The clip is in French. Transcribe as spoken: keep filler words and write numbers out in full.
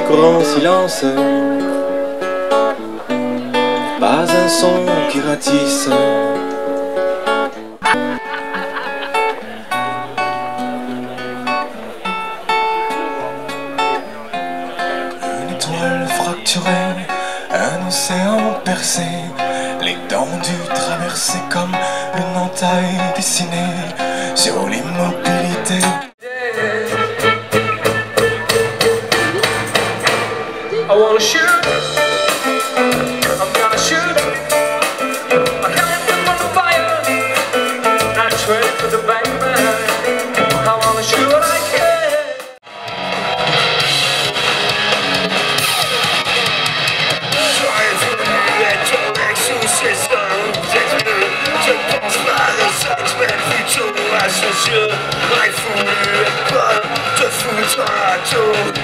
grand silence, pas un son qui ratisse. Une étoile fracturée, un océan percé, les dents du traversé comme une entaille dessinée sur l'immobilité. I wanna shoot, I'm gonna shoot, I can't put on the fire, not ready for the bang bang, I wanna shoot what I can. Drive the direction system, je pense pas de cette belle future, la chaussure, il faut mieux pas te foutre à tout.